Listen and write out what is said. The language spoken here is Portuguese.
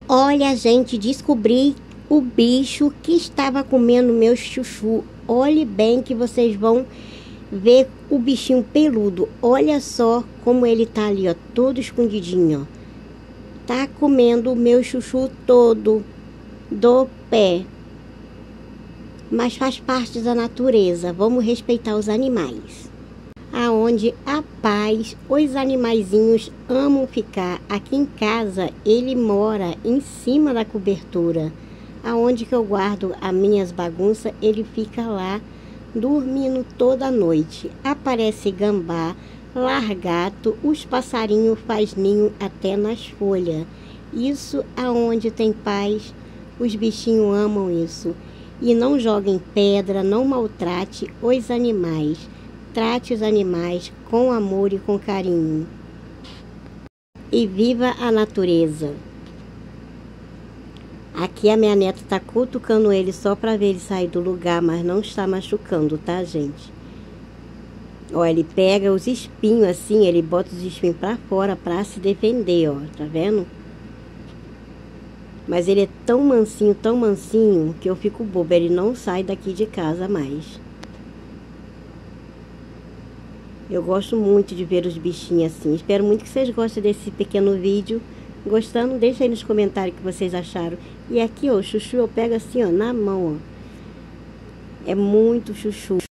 Olha, gente, descobri o bicho que estava comendo meu chuchu. Olhe bem que vocês vão ver o bichinho peludo. Olha só como ele tá ali, ó, todo escondidinho, ó. Tá comendo o meu chuchu todo do pé. Mas faz parte da natureza. Vamos respeitar os animais. Aonde a paz, os animaizinhos amam ficar. Aqui em casa ele mora em cima da cobertura. Aonde que eu guardo as minhas bagunças, ele fica lá dormindo toda noite. Aparece gambá, largato, os passarinhos faz ninho até nas folhas. Isso aonde tem paz, os bichinhos amam isso. E não joguem pedra, não maltrate os animais. Trate os animais com amor e com carinho. E viva a natureza. Aqui a minha neta tá cutucando ele só para ver ele sair do lugar, mas não está machucando, tá, gente? Ó, ele pega os espinhos assim, ele bota os espinhos para fora para se defender, ó, tá vendo? Mas ele é tão mansinho, que eu fico boba, ele não sai daqui de casa mais. Eu gosto muito de ver os bichinhos assim. Espero muito que vocês gostem desse pequeno vídeo. Gostando, deixa aí nos comentários o que vocês acharam. E aqui, ó, o chuchu eu pego assim, ó, na mão, ó. É muito chuchu.